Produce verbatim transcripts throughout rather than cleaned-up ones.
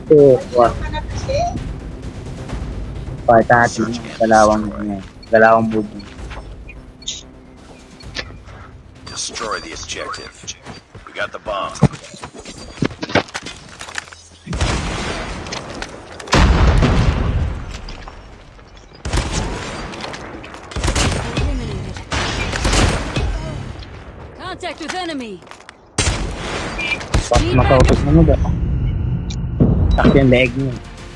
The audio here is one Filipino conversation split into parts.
two, one. Patati, dalawang niya. Dalawang bubo. Destroy the objective. We got the bomb. Contact with enemy. Pas makautot mo ba? Tak yung leg mo.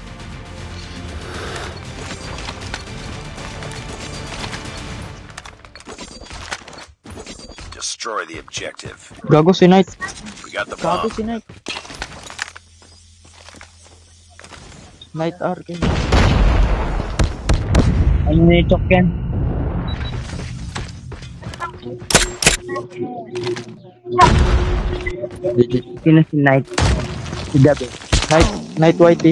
Destroy the objective. Gago si Knight. We got the Gago bomb. si Knight. Knight R. Ano na yung chok yan? Legit. Sino si Knight? Si Gabi. Knight. Knight Whitey.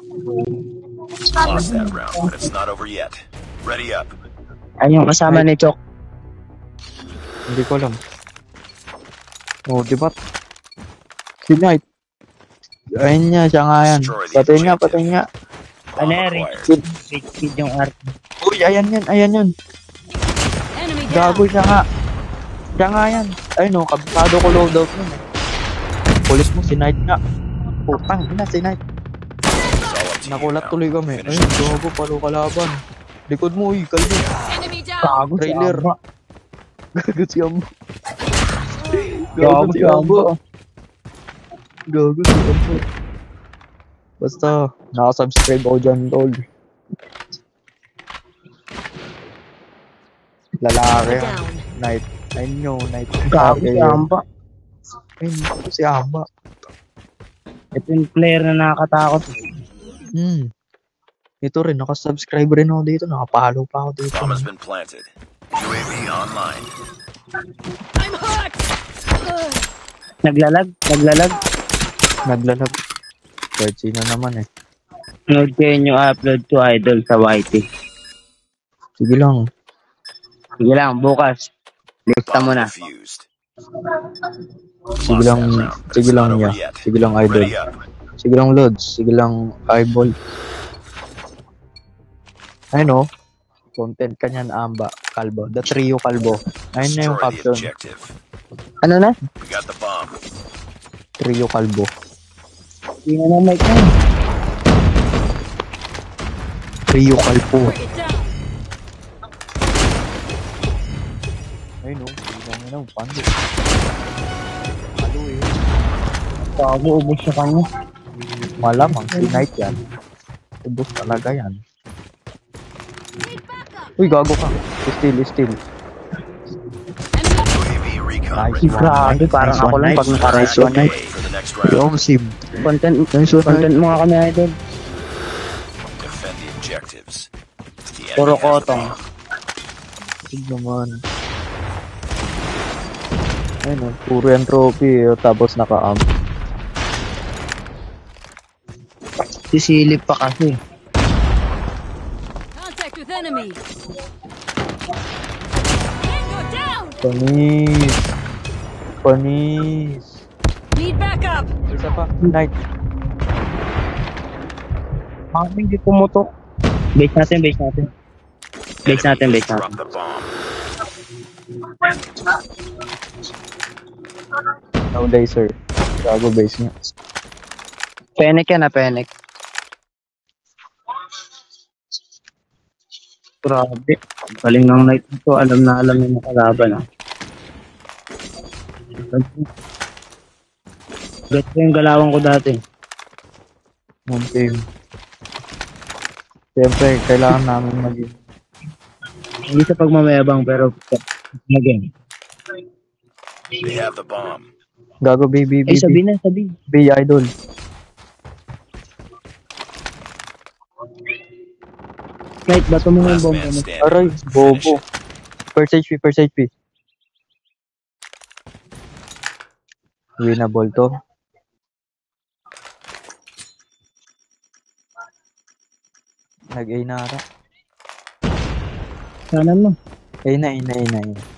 Lost that round, but it's not over yet. Ready up. Ay, yung kasama ni Chok. Hindi ko alam. Oh, di ba? Si Knight. Ayun niya, siya nga yan. Patay nga, patay nga. Ano yan, Richard? Richard yung art. Uy, ayan yan, ayan yan. Enemy down. Gago siya nga. Siya nga yan. Ayun no, kabisado ko loadout nun eh. Pulis mo, si Knight nga. Putang, ina si Knight. Nakulat tuloy kami. Ayun, gago, palo kalaban. Likod mo, uy, kalbi. Enemy down. Gago si Trailer. Amba. Gago si Ambo. Gago Gago si si Ambo. Amba. Gago si Ambo. Basta, nakasubscribe ako dyan, tol. Lalaki yan. Down. Knight. Ayun nyo, Knight. Gago si Amba. Ayun, gago si Amba. Ito yung player na nakakatakot. Hmm. Ito rin, nakasubscribe rin ako dito. Nakapalo pa ako dito. Bomb has been planted. U A V online. I'm hot. Ugh. Naglalag? Naglalag? Naglalag. Kahit sino naman eh. Nood kayo yung upload to Idol sa Y T. Sige lang. Sige lang, bukas. Lista mo Bomb na. defused. Sige lang, sige lang niya. Sige lang idol. Ready up. Sige lang Lods. Sige lang eyeball. Ayun o. Content ka niyan, Amba. Kalbo. The trio kalbo. Ayun na yung Destroy the caption. objective. Ano na? We got the bomb. Trio kalbo. Sino na mic na? Trio kalbo. Break it down. Ayun o. Sige lang yun o. Pando. Halo eh. Gago, ubos sa kanya. Malamang si Knight yan. Ubus talaga yan. Uy, gago ka. Still, still. U A V recon. Nice ready. one. Grabe, parang Nice ako one, lang nice pag one. naka-rise Nice one night. Okay for the next round. Yung sim. Content, Nice one, content mo nga kami, Idol. Defend the objectives. The enemy Puro has the kotong. bomb. Tig naman. Ayun o. Puro yan trophy. eh, Tapos naka-amp. Sisilip pa kasi. Contact with enemy. Tango down. Panis. Panis. Need backup. Isa pa. Knight. Bakit hindi pumutok? Base natin, base natin. Base natin, Enemy base has natin. dropped the bomb. No laser. Gago base niya. Panic yan na, panic. Grabe. Galing ng night ito. Alam na alam yung nakalaban. Ah. Bet ko yung galawan ko dati. One team. Siyempre, kailangan namin maging Hindi sa pagmamayabang pero naging. They have the bomb. gago B, B, B, Ay, sabi B, na, sabi. B, idol. Kahit bato mo yung Last bomba man mo. standing. Aray, Finish bobo. it. First H P, first H P. Winnable to. Nag-A na ata. Sana mo. A na, A na, A na, A na.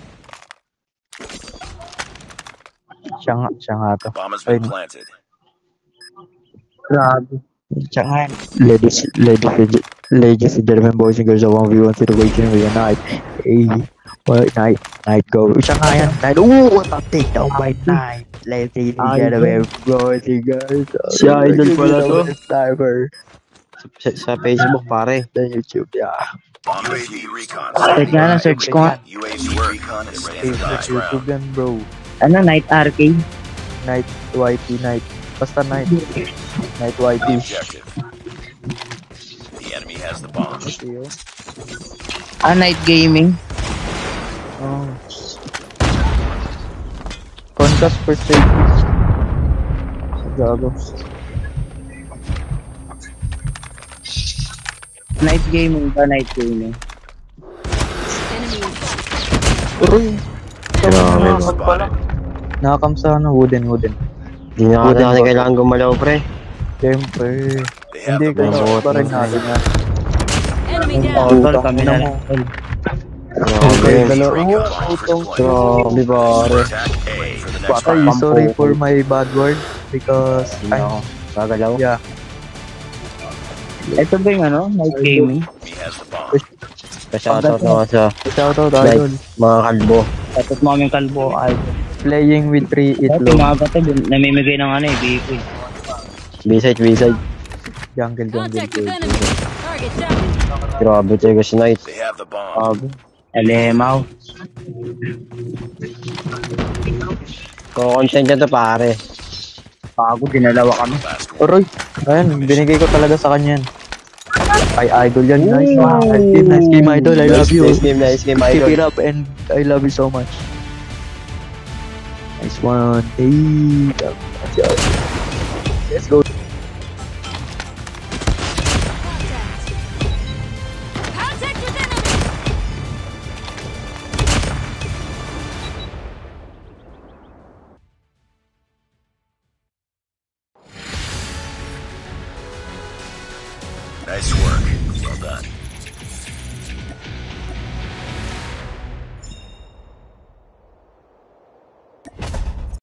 Siya nga, siya nga to. Bomb has been Ayun. planted. Grabe. Tsaka nga, ladies, ladies, and- ladies and gentlemen, boys and girls, I want you to the waiting with a night. Hey, what night, night go. Tsaka nga yan, night. Ooh, what a takedown by night. Ladies and gentlemen, boys and girls. Si Idol pala to. Sniper. Sa, sa Facebook, pare. Sa YouTube, yeah. Bomb defused. Wait Recon nga standing lang, by. search ko nga. U A V recon is standing Sa by. YouTube yan, bro. Ano, Night Arcade? Night, Y T, night. Basta night. Night, Y T. Objective. The enemy has the bomb. Ah, Night Gaming? Oh. Concast per safety. Gago. Night Gaming ba? Night Gaming? Enemy in sight. Uroy. Grabe. Spotted. Nakakam sa ano, wooden, wooden. Di na Wooden natin box. kailangan gumalaw, pre. Siyempre. They have Hindi the ko bomb. Buti. pa rin natin yan. Enemy Oh, down. tol, kami na lang. Tol. Grabe. Dalawa. Recon Oh, bomb for utong. deployment. Grabe, pare. Attack A for the next Patay, round. sorry for my bad word. Because, Hindi na ako gagalaw. yeah. Ito ba yung ano? Night Gaming? He has the bomb. Pa-shoutout naman sa Shoutout, like, idol. mga kalbo. Tapos mo kaming kalbo. Ay, Playing with three Dati itlog. mga bata, namimigay ng ano eh, B P. B-side, B-side. Jungle, jungle, Contact with jungle. enemy. Target down. Grabe, tayo si Knight. They have the bomb. Alemaw. Ko-content niya to, pare. Bago, dinalawa kami. Last one. Oroy, ayan, binigay ko talaga sa kanya yan. Ay, idol yan, nice. Nice game, nice game, idol. I love Nice, you. nice game, nice game, Keep idol. it up and I love you so much. Nice one. Hey, let's go. Contact with enemy. Nice work. Well done.